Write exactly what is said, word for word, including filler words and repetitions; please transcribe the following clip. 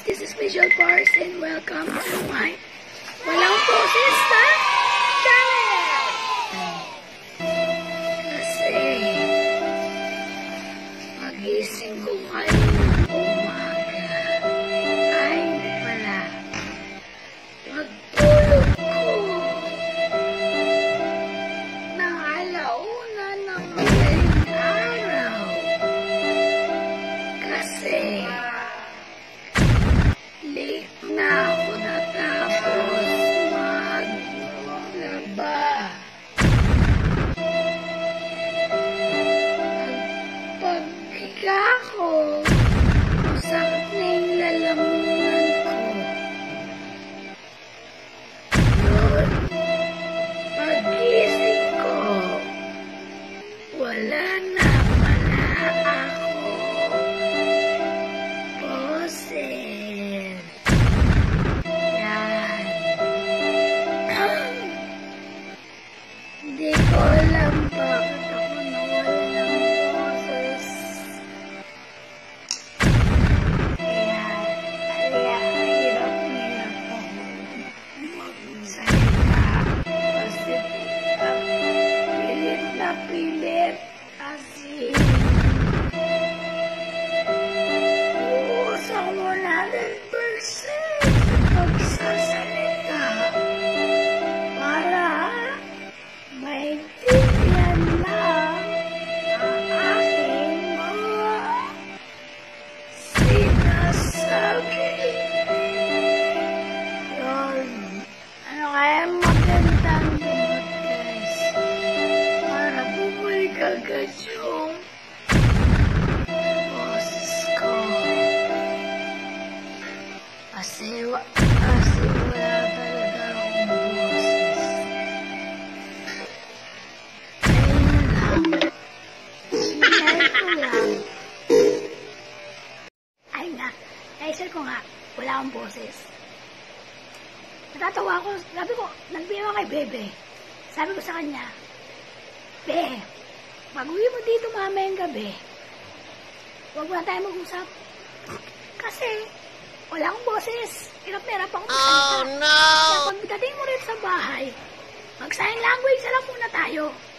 guys, this is Visual Bars and welcome to my Walang Boses na channel! Kasi magising ko ngayon ng umaga ay wala. Magtulog ko ng alauna ng madaling araw kasi late na ako natapos maglaba. Paghiga ko, masakit na yung lalamunan ko. Yun, pagising ko, wala na pala ako boses. Yan. Hindi ko alam bakit ako nawala ng boses. Kaya, kaya hirap-hirap ako magsalita. Kasi uh, pilit na pilit. Kasi buhos ako one hundred percent pagsasalita para maintindihan lang ang aking mga sinasabi. Yun. Ano kaya magandang gamot, guys? Para bumalik agad yung boses ko. Kasi, wa- kasi wala talaga akong boses. Ayun lang. Sinay ko lang. Ayun nga. Naisip ko nga, wala akong boses. Natatawa ko. Sabi ko, nagbiyaw kay Bebe. Sabi ko sa kanya, Be, pag-uwi mo dito mamayang gabi, huwag mo na tayo mag-usap. Kasi, wala akong boses. Hirap na hirap akong magsalita. Oh, no! Kaya pagdating mo rin sa bahay, mag-sign language na lang muna tayo.